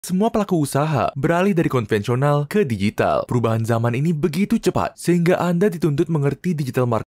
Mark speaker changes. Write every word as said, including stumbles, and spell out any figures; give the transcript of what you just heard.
Speaker 1: Semua pelaku usaha beralih dari konvensional ke digital. Perubahan zaman ini begitu cepat, sehingga Anda dituntut mengerti digital marketing